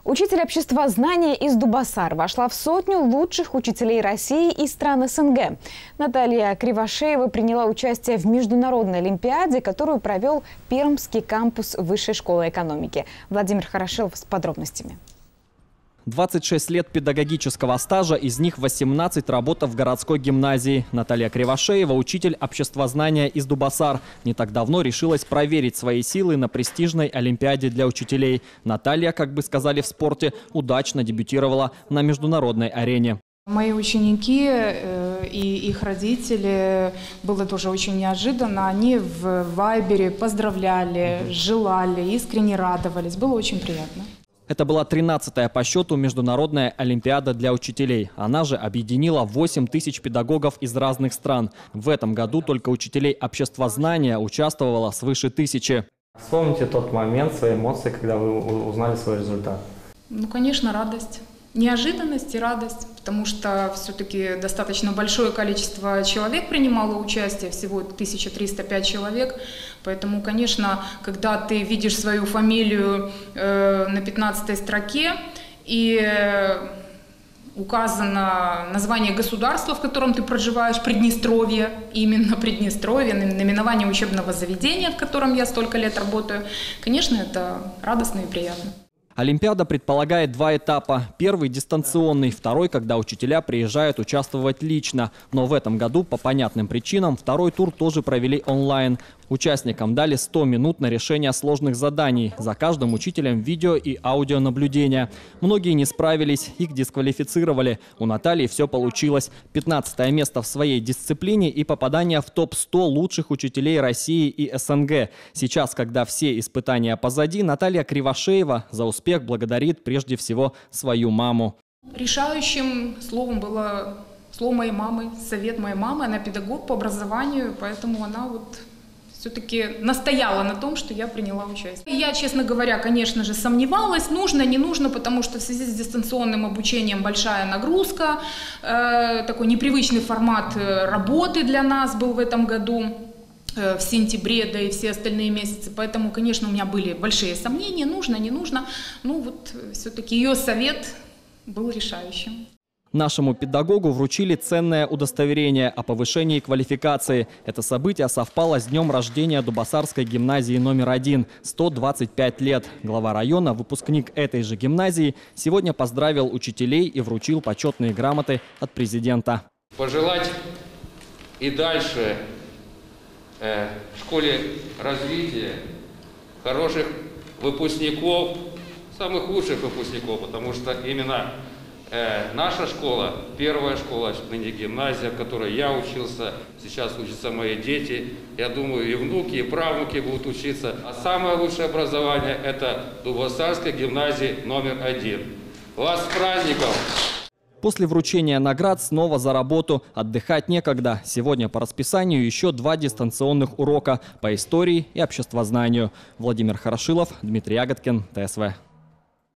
Учитель обществознания из Дубасар вошла в 100 лучших учителей России и стран СНГ. Наталья Кривошеева приняла участие в международной олимпиаде, которую провел Пермский кампус Высшей школы экономики. Владимир Хорошилов с подробностями. 26 лет педагогического стажа, из них 18 работа в городской гимназии. Наталья Кривошеева – учитель обществознания из Дубасар. Не так давно решилась проверить свои силы на престижной олимпиаде для учителей. Наталья, как бы сказали в спорте, удачно дебютировала на международной арене. Мои ученики и их родители, было тоже очень неожиданно, они в Вайбере поздравляли, желали, искренне радовались. Было очень приятно. Это была 13-я по счету международная олимпиада для учителей. Она же объединила 8 тысяч педагогов из разных стран. В этом году только учителей обществознания участвовало свыше 1000. Вспомните тот момент, свои эмоции, когда вы узнали свой результат. Ну, конечно, радость. Неожиданность и радость, потому что все-таки достаточно большое количество человек принимало участие, всего 1305 человек. Поэтому, конечно, когда ты видишь свою фамилию на 15-й строке и указано название государства, в котором ты проживаешь, Приднестровье, именно Приднестровье, наименование учебного заведения, в котором я столько лет работаю, конечно, это радостно и приятно. Олимпиада предполагает 2 этапа. Первый – дистанционный, второй – когда учителя приезжают участвовать лично. Но в этом году по понятным причинам второй тур тоже провели онлайн. Участникам дали 100 минут на решение сложных заданий. За каждым учителем видео и аудионаблюдение. Многие не справились, их дисквалифицировали. У Натальи все получилось. 15-е место в своей дисциплине и попадание в топ-100 лучших учителей России и СНГ. Сейчас, когда все испытания позади, Наталья Кривошеева за успех благодарит прежде всего свою маму. Решающим словом было слово моей мамы, совет моей мамы. Она педагог по образованию, поэтому она все-таки настояла на том, что я приняла участие. Я, честно говоря, конечно же, сомневалась, нужно, не нужно, потому что в связи с дистанционным обучением большая нагрузка, такой непривычный формат работы для нас был в этом году, в сентябре, да и все остальные месяцы. Поэтому, конечно, у меня были большие сомнения, нужно, не нужно. Ну вот, все-таки ее совет был решающим. Нашему педагогу вручили ценное удостоверение о повышении квалификации. Это событие совпало с днем рождения Дубасарской гимназии номер 1 – 125 лет. Глава района, выпускник этой же гимназии, сегодня поздравил учителей и вручил почетные грамоты от президента. Пожелать и дальше в школе развития хороших выпускников, самых лучших выпускников, потому что именно наша школа, первая школа, ныне гимназия, в которой я учился, сейчас учатся мои дети. Я думаю, и внуки, и правнуки будут учиться. А самое лучшее образование – это Дубасарской гимназии номер 1. Вас с праздником! После вручения наград снова за работу. Отдыхать некогда. Сегодня по расписанию еще 2 дистанционных урока по истории и обществознанию. Владимир Хорошилов, Дмитрий Ягодкин, ТСВ.